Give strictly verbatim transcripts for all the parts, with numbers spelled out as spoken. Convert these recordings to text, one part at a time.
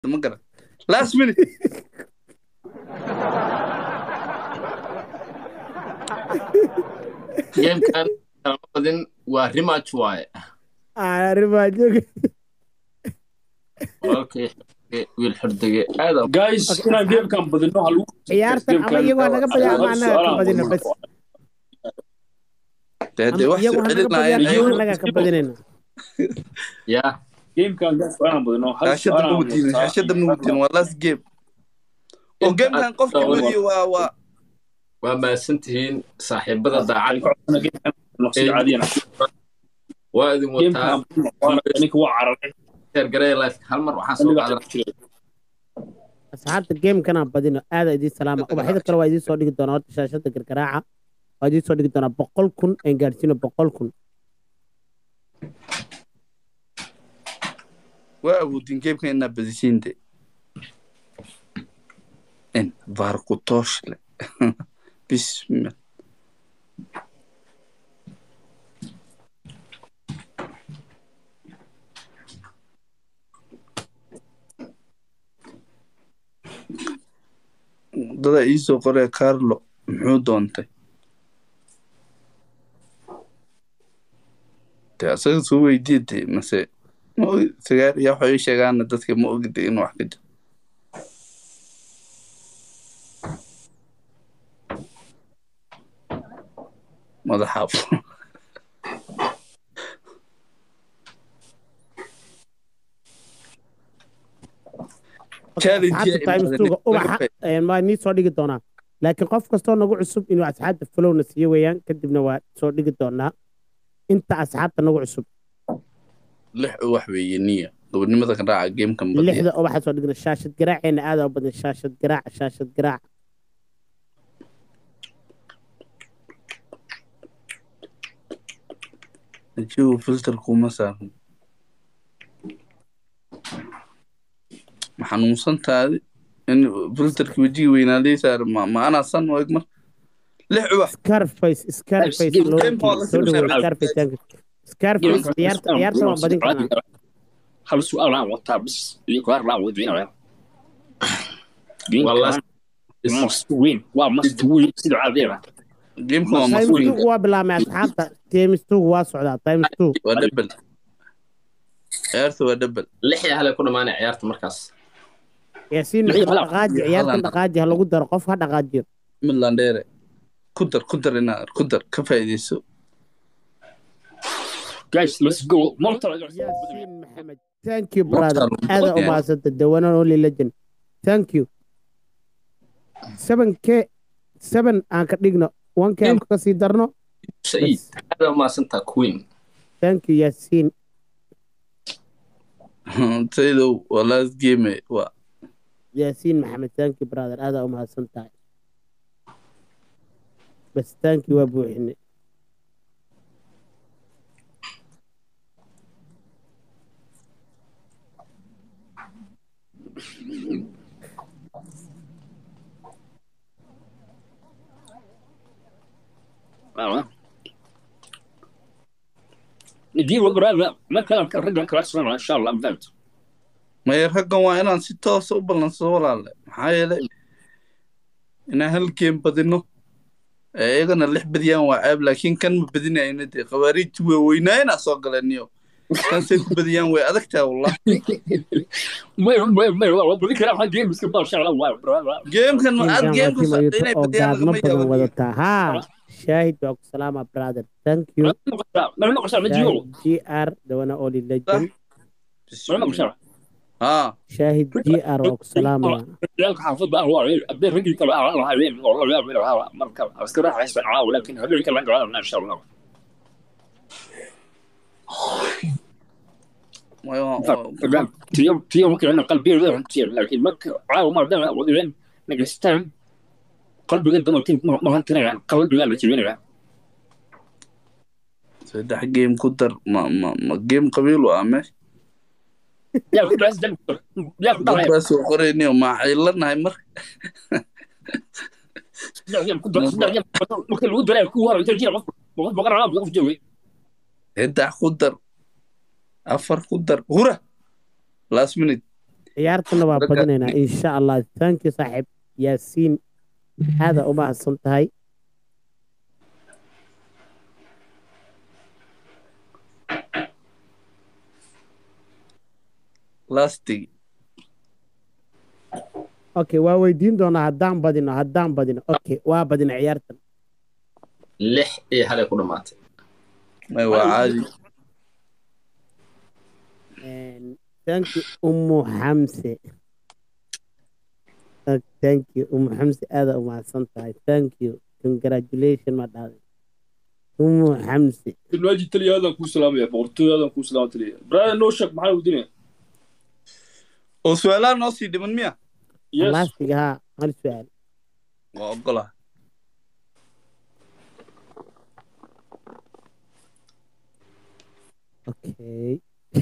ما قرأ last minute جيم كان بعدين وريماتش واي arriba joog اوكي والحردقة هذا جايز Okay, inaan asxaab. geemkan badino ha lagu ciyaartan ama iyagoo naga badiyaan ama anaga ka badina bas هذا ama واحد iyagoo ha naga badiyaan ama anaga ka badinayna يا geemkan gaas inaan badino hal شاشة su'aal aan موتين wataa. شاشة موتين والله جيم وجيم كان قف كبدي و و وما سنتين صاحب بدأ داعي Ana geemkan naqsi caadiyan وإذا geemkan متى ninka waa cararay شير قرية لايف هل مرة حاسو aniga قادر asxaabta gamekanaan badino aada idiin salaama ubaxyada kale waa idiin soo dhigi doonaa horta shaashada gargaraaca waa idiin soo dhigi doonaa boqol kun aan gaadhsiino boqol kun وأبودين جيم كان إنها بديسين دي إن فاركوتوش له بسم الله dada ii soo qoray Carlo muxuu doontay te asaga soo weydiiyay mase ma og- sagaal iyo waxa ay sheegaan dadka ma ogid in wax ka jiro madaxaaf challenge asxaabta times two-ga ubaxa een, waa nii soo dhigi doonaa laakiin qof kastoo nagu cusub inuu asxaabta folowna siiyo weeyaan kadibna waa soo dhigi doonaa inta asxaabta nagu cusub lix wax weeye niya gobonimada ka raaca gamekan badiya lixda ubaxa soo dhigna shaashad garaaceena aada u badan shaashad garaac shaashad garaac ajigu filter kuma saaran ma xanuunsantaadi in filterki wejiga weynaaday saaran ma ma anaa san oo egmar lix wax scarface scarface Game- loo game ball, soo dhaweey game- scarface thank you. scarface ciyaarta ciyaarta waa badin karnaa hal su'aal aan wataa bis iyo qaar laa wadiinaya والله must win waa must win sida caadiyan gamekan waa times mas'uul two waa bilaabmay asxaabta times two waa socdaa times two waa double ciyaarta waa double لحية هلا كنا معنا عيارة مركز yaasiin Lixda kala- dhaqaaji ciyaartan dhaqaaji ha lagu daro qof ha dhaqaajiyo midland dheere ku dar ku dar inaa ku dar ka faa'iidayso guys let's go malta yaasiin maxamed thank you brother Waqtan- aada u waqtan- mahadsanta the one and only legend thank you seven k seven aan ka dhigno one k aan ka sii darno سعيد هذا ما سنتا كوين thank you yaasiin saydo waa last game waa yaasiin maxamed thank you brother aada u mahadsan tahay bas thank you waa buuxine ندير وقرا ما كان رجع كلاس ان شاء الله بدأت maya raggan waa inaan si toosa u ballansado walaale maxaa yeelay inaan hal game badino ee iyagana lix badiyaan waa ceeb laakiin kan ma badinayna dee khawaariijti waaweynaa soo galeniyo kan say ku badiyaan way adag tahay wallah ما ما ما بدي كلام حق جيم بس ما شاء الله برا gamekan ma aad game ku Gamekan inay oo badiyaan gaadmo lagama badan yaabo wadataa haa shaahid waa ku salaama brother thank you ما نقص ما جيو shaahid g r the one and only legend ما نقص ها shaahid g r waa ku salaamaya رجالك حافظ بقى هو ابدا رجلي كلا على هاوين والله لا لا ما كان بس راح يسمع عاو لكن هذول كلا قالوا ان شاء الله تيوم تيوم ممكن انا قلبي غير كثير لكن ما عاو ما بدنا ودين نجستان قلبي قد ما كنت ما انت قلبي قال لي saddex game ku dar ma ma ma game qabiil waa meesha يا كنت عايز دم يا كنت dad baa soo qorayniyo ma xaylanahay marka كنت ممكن الود ولا كوره يجي بقرا على بقف جوي saddex ku dar afar ku dar hura last minute ciyaartana waa badinaynaa insha allah thank you saaxiib yaasiin aada u mahadsan tahay lastig okay waa weydiin doonaa haddaan badino haddaan badino okay waa badina ciyaartan lix iyo halay ku dhamaatay may waa caadi thank you umu xamse thank you umu xamse aada u mahadsan tahay thank you congratulation ma dhahday umu xamse الواجي تلي هذا كوس سلام يا بورتو هذا كوس سلام تلي برا نو شك محل ودنيا oo su'aalaha noo sii dhiman miya يس laastiga haa hal su'aal waa ogolaa okay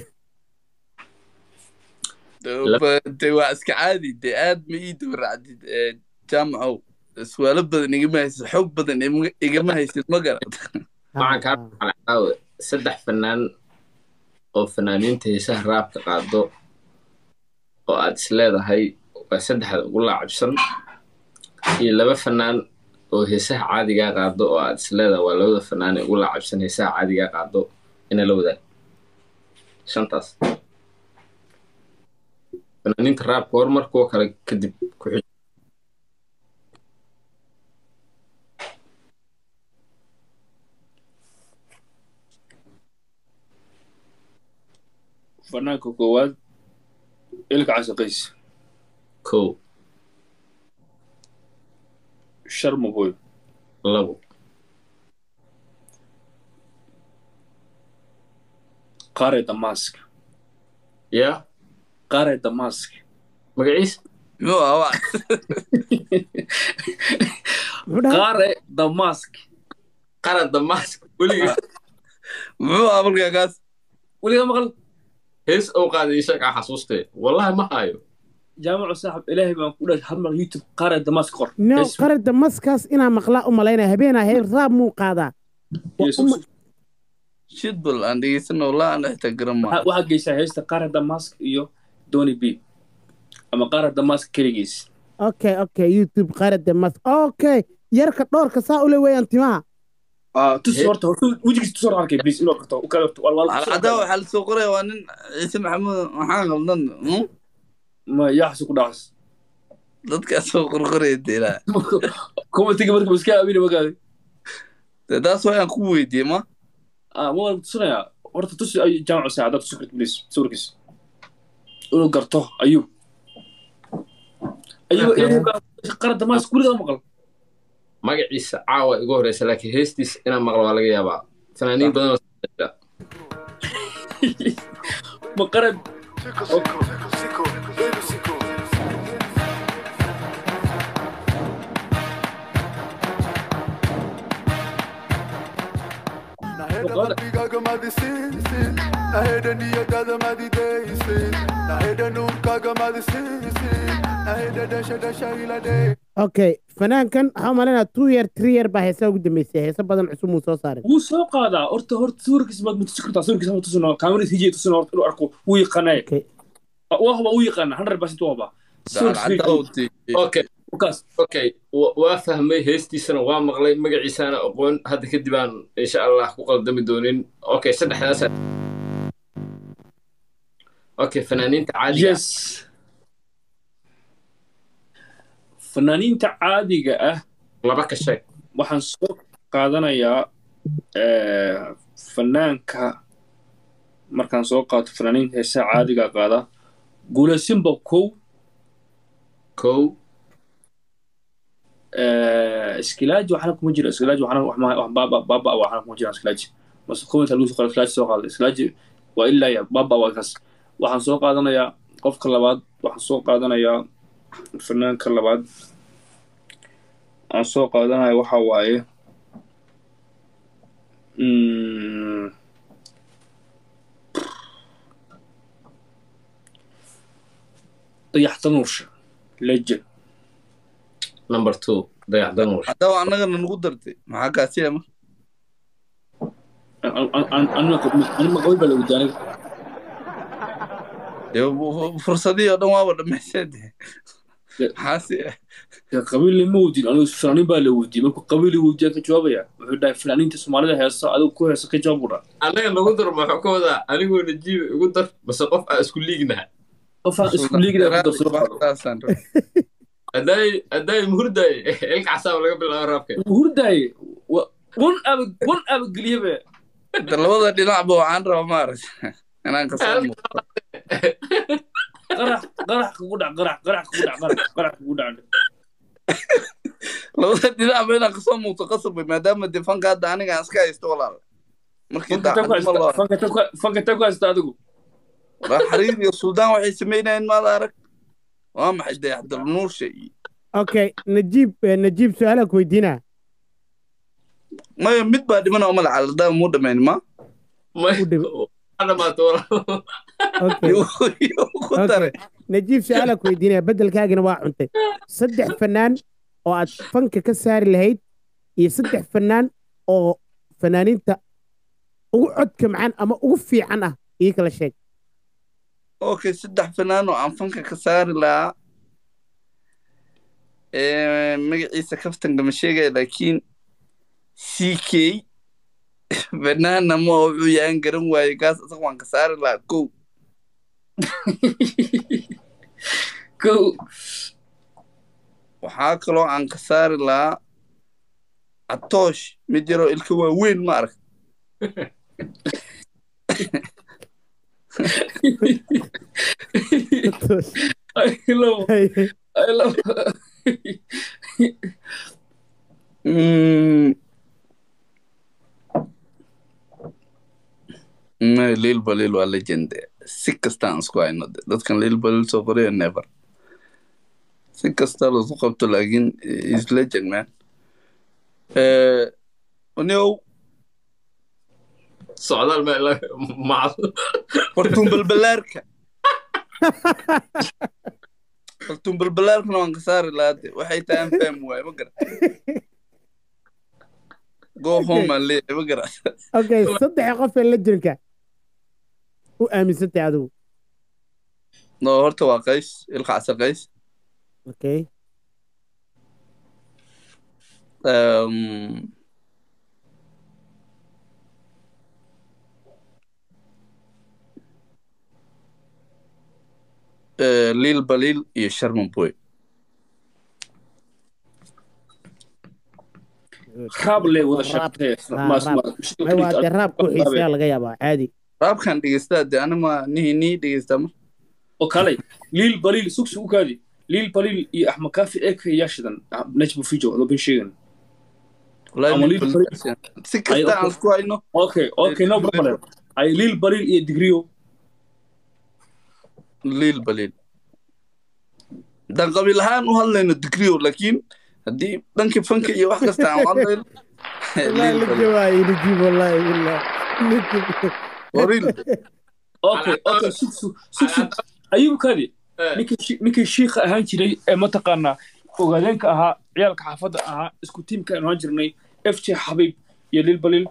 de waa iska caadi de aad ma ii dabaracdid jaamacow su'aalo badan igama haysid xog badan igama haysid ma garad waxaan kaa caawe saddex fanaan oo fanaaniinta heesaha raabka qaado oo aad is leedahay waa saddexda ugu laacabsan iyo laba fanaan oo heesaha caadigaa qaado oo aad is leedahay waa labada fanaan ee ugu laacabsan heesaha caadigaa qaado ina la wadaag shantaas fanaaniinta raabka horumar kuwa kale kadib ku xij فنانك كواد إلك عسقيس kow شرم بوي labo قاري دماسك yaa قاري دماسك magaciis muxuu ahaa waa muxuu dhahay قاري دماسك qara damask weliga muxuu ahaa markaa kaas ولي مغل hees oo qaaday ishaga xasuustay wallahi ma hayo جامع صاحب إلهي بان كل هم يوتيوب قاري دماسك قر no qarada maskaas inaa maqlaa u malaynaya habeenaa heer raab muu qaadaa يسوس shidbal aan dhegeysano wallah aan xitaa garan maayo واحد جيسا هيستا قاري دماسك إيو دوني بي أما قاري دماسك كريجيس okay okay youtube qarada mas okay yarka dhoorka saa ule weeyaan timaha آه تصورت وجهك تصور على بليز إنه كرتو وكالبت والله cadaa waxaa la soo qoraya waa nin ciise maxamuud maxaa qaldan hmm? ما يحسوا كداس dadkaa soo qorqoraya deelaa كم تيجي مركب بس كده أبيني مقالي de taas waa aan ku weydiiyey ma آه مو تصنع ورت تص أي جامع ساعدات سكرت بليز سوركس إنه كرتو أيوب أيوب إيه قاري دماسك كل ده مقال magaciisa caawa igu horeysa laakiin heestiis inaan maqlo waa laga yaabaa fanaaniin badan oo sida مقرب okay fanaankan waxaa u malaynaya two year three year baa heesaa ugu dambeysay heesa badan cusub muu soo saaray wuu soo qaadaa horta horta suurkiis maad mutasi kartaa suurkiis ma tusino kaamirada hijiya tusino horta inuu arko wuu yaqaanay okay wahba wuu yaqaana hundred percent wahba okay okay waa fahmay heestiisana waa maqlay magaciisana aqoon hadda kadib aan insha allah ku qaldami doonin okay saddexdaas okay fanaaniinta caadiga yes fanaaniinta caadiga ah laba ka sheeg waxaan soo qaadanayaa fanaanka markaan soo qaato fanaaniinta heesaha caadiga qaada guulaysinba kow kow iskilaaji waxna kuma jiro iskilaaji waxna wax ma wax baaba baaba waxna kuma jiro iskilaaji mas comment lagu soo qaaday iskilaaji soo qaaday iskilaaji waa ilaa ya baaba waa kaas waxaan soo qaadanayaa qofka labaad waxaan soo qaadanayaa fanaanka labaad aan soo qaadanayo waxa waaye dayaxtanuursha legend number two dayaxtanuursha haddaba annagana nagu dartay maxaa kaasi ama anima qabi baa la wadaanay fursadii oo dhan waaba dhammaysade maxaasi qabiil lama weydiin anigu fanaaniin baa la weydiiyey markuu qabiil i weydiiyaa ka jawaabaya wuxuu dhahay fanaaniinta soomaalida heesa adigu ku heesa ka jawaab u dhaa anaga nagu dar maxuu ka wadaa anigoo najiib igu dar base qof aan isku liignaha qofaan isku liigna ku darsado haddaay haddaay muhurdaay ilka casaab laga bilaabo raabka hurdaaye wan aba wan aba geliyaba labada dhinacba waxaan rabaa maaragta inaan kasoo muuqdo qarax qarax kugu dhac qarax qarax kugu dhac qarax qarax kugu dhac labada dhinacba inaan kasoo muuqdo qasabay maadaama dee fanka hadda aniga aan iska haysto walaal markii fanka taa ku haysta adigu xariir iyo suldaan waxay samaynayeen maada arag waa maxay dee cabdilnuurshe iyo okay najiib najiib su-aalaha ku weydiinaa maya mid baa dhiman oo malaca aldaa muu dhamayn ma ku dare najiib su-aalaha ku weydiinaya beddelkaagina waa cuntay saddex fanaan oo aad fanka ka saari lahayd iyo saddex fanaan oo fanaaniinta ugu codka macaan ama ugu fiican ah ii kala sheeg okay saddex fanaan oo aan fanka ka saari lahaa magaciisa kaftanka ma sheegaya laakiin c k fanaanna ma wuxuu yahan garan waaye kaas isaga waan ka saari lahaa kow kow waxaa kaloo aan ka saari lahaa catoosh mid yaroo ilka waaweyn ma arag I love I love Lil Balil waa legend si kasta aan isku hayno dadkan Lil Balil soo qorayo never si kasta loo soo qabto laakiin is legend man eh onyo socdaal ma la ma hortum balbalaarka hortum balbalaarka waan ka saari lahayd waxay tahay aan fahmi waay ma garan go home and live ma garan okay saddex qof ee legendka u aaminsantay adigu no horta waa qays ilka casar qays okay um uh, Lil Balil iyo Sharman Boy raab le wada shaqeey ma waa de raab ku xiisaa laga yaabaa caadi raabkan dhigeystaa de anima nihi nii dhigeystaa mar oo kale Lil Balil sugsi u kaadi Lil Balil iyo Ahmed Kafi ek yaashidan najmu fijo loo bin sheegan si kasta aan isku hayno okay okay no problem ay Lil Balil iyo Digriyo Lil Balil dan qabiil ahaan u hadlayno Digriyo laakiin haddii dhankii fanka iyo wax kasta aan hadlayno Lil Balil Najiib wallahi billah Waril okay okay sugsi sugsi ayuu kaadi ninkii ninkii sheekha ahaan jiray ee mataqaana ogaadeenka ahaa ciyaalka xaafadda ahaa isku tiimka aan jirnay F J Habib iyo Lil Balil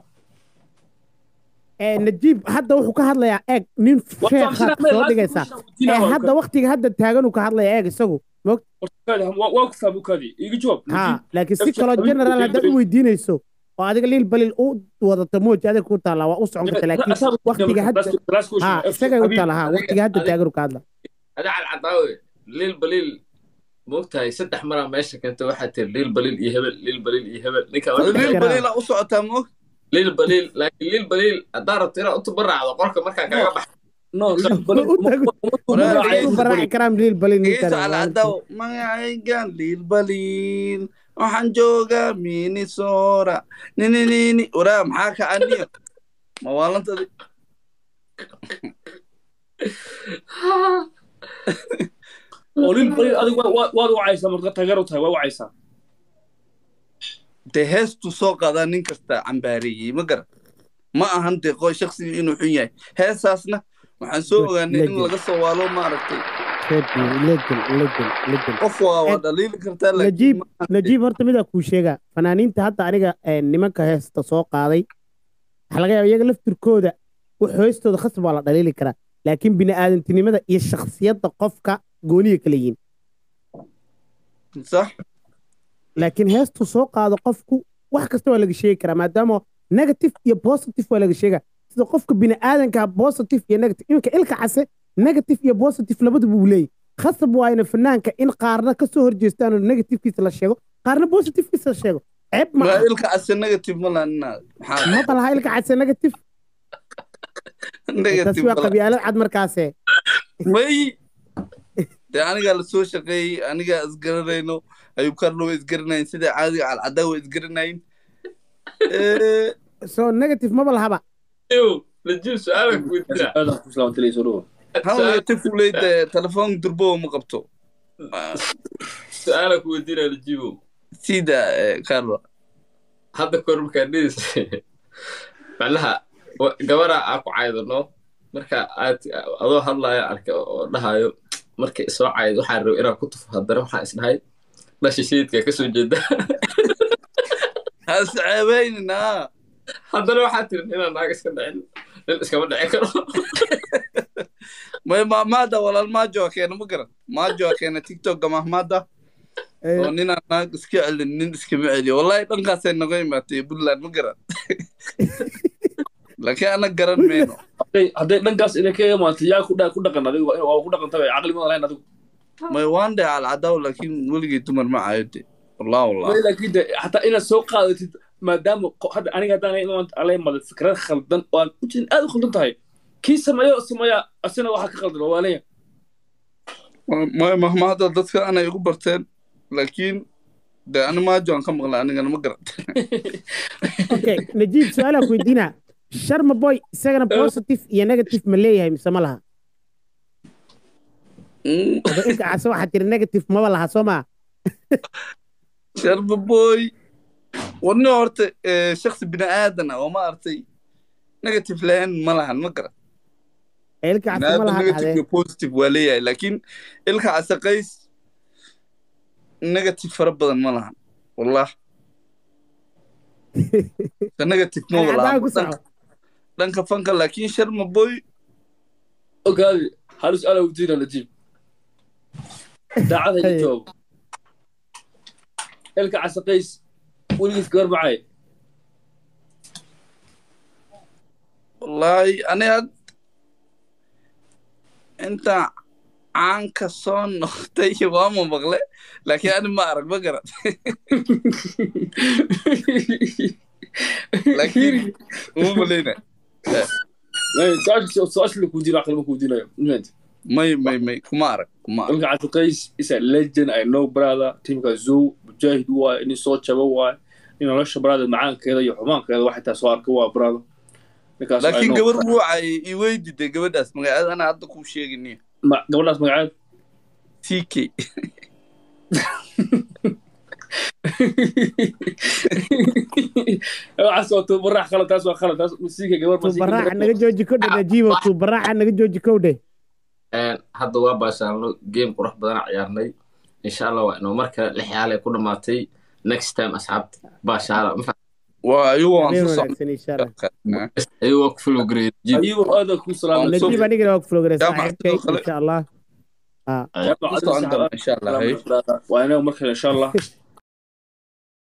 ee Najiib hadda wuxuu ka hadlayaa eeg nin sheekha soo dhigaysa ee hadda waqtiga hadda taagan uu ka hadlayaa eeg isagu waa ku faabu kaadi iga jawaab ha laakiin si kale general hadda u weydiinayso oo adiga Lil Balil u wadato mooj adiga ku taala waa u socon kartaa laakiin waqtiga hadda ha isaga u taala ha waqtiga hadda taagan uu ka hadla هذا على العطاوي ليل بليل موقتها يسدح مرة ماشي كنت واحد ليل بليل يهبل ليل بليل يهبل نيكا ليل بليل أسعة موك ليل بليل لكن ليل بليل أدار الطيرة أنت برا على قرك مركا كعبة نو ليل بليل برا كلام ليل بليل إيش على عدو ما يعيقان ليل بليل وحنجوغا ميني صورة نيني نيني ورا محاكا عني ما والله انت دي وليل بليل adigu waad wacaysaa marka taageero tahay waa wacaysaa de heestu soo qaada nin kasta cambaariyay ma garan ma ahan de qoy shakhsi inuu xun yahay heesaasna waxaan soo ogaanay in laga soo waalo ma aragtay legend legend legend qof waa waa dhaliil kartaa Najiib Najiib horta mid ku sheega fanaaniinta hadda aniga nimanka heesta soo qaaday waxa laga yaabaa iyaga laftirkooda wax heestooda khasab waa la dhaliili karaa laakiin bini'aadantinimada iyo shakhsiyadda qofka gooniya kala yihiin صح laakiin heestuu soo qaado qofku wax kasta waa laga sheegi karaa maadaama negative iyo positive waa laga sheegaa sida qofka bini'aadanka positive iyo negative iminka ilka case negative iyo positive labaduba uu leeyahy khasab waayna fanaanka in qaarna ka soo horjeestaan oo negativekiisa la sheego qaarna positivekiisa la sheego ceeb ma ما aha إلك عسى نيجاتيف ملا إنها ma balaha ilka case negative taasi نيجاتيف waa ملا qabyaalad cad markaase ماي ده أنا قال سو شقي أنا قال إسقرنينو أيوب كارلو إسقرنين سيدا عادي على العداوة إسقرنين إيه so negative ma balahaba ايوه نجيب سؤالك وانت هذا كوسلا وانت لي سولو هم يتفوا لي تلفون دربوه مقبتو سؤالك ودينا نجيبه سيدا إيه، كارلو هذا كور مكانيس معناها gabadha aan ku caydano marka aad adoo hadlaya arka oo dhahayo markay soo cayd waxaan rabay inaan ku tufo haddana waxaan isdhahay dhasha shidka ka soo jeeda هسعبيننا haddana waxaa tiri inaan naag iska dhicin nin iskama dhici karo ما ما ماذا ولا ما جو كان مقرن ما جو كان تيك توك ما ماذا ونينا ناق اسكي نين اسكي معدي والله دنقاس نغوي ما تي بلان مقرن لكن انا قرن مينو hadday dhankaas inay ka imaanto yaa ku dha- ku dhaqan adigu waa waa ku dhaqan tahay caqli ma lahayn adigu ما يواندي على العداوة لكن ولقي تمر ما عايدي والله والله Way laakiin de xataa inaad soo qaadatid maadaama qo- hadda aniga haddaan imaan ala imado fikrad khaldan oo aan ujeedin aad u khaldan tahay kii sameeyo oo sameeya asina waxaa ka khaldan oo waa leeyahay ما ما ما هذا ضدك انا يقبرتين لكن ده انا ما جو كم غلا انا ما قرن okay najiib su-aalaa ku weydiinaa sharma boy isagana positive iyo negative ma leeyahay mise ma laha wada ilka case waxaa tiri negative maba laha soo maa شرب بوي ورني هورت شخص بني ادم وما ارتي نيجاتيف لان ما لها ما قرن ilka case ma هذا laha نيجاتيف dhacdee بوزيتيف وليه لكن الك عسى قيس نيجاتيف فربضا ما لها والله نيجاتيف مو cadaan ولا ku soco دنك فنك لكن شرم بوي ogaadi hal su-aal weydiina najiib daacad hayga jawaab ilka case qays weligiis gabar macay والله انا انت عنك صون اختي وما بغلى لكن انا ما اعرف بقرا لكن مو ملينا su-aasha la kuweydiina aqli ma kuweydiinayo Nimaad. مي مي مي كما اعرف كما اعرف ilka case qays is a legend I know brother teamka zoo mujaahid waa in soo jaba waa in nolosha brother macaankeeda iyo xumaankeeda waxa taa soo arka waa brother ninkaas I لكن know. قبل روعي يويدي دي قبل داس مقعد انا عدك وشيغني Ma- gabadhaas magaceed تي كي waxaa soo tuubarax khalad taas waa khalad taas musiiga gabar tuubaraaca naga jooji kodhe najiibo tuubaraaca naga jooji kowdhe hadda waa baashaalno game qurux badan ciyaarnay insha allah waa inuu marka lix yaal ay ku dhamaatay next time asxaabta baashaala وايوه habeen انصح wanaagsan insha allah ayuu ku fulo grade jib ayuu aad ku salaamay najiib anigana waa ku flogare Jaamac saaxiibkay sidoo kale. insha allah ان شاء الله هي waa inuu markale insha allah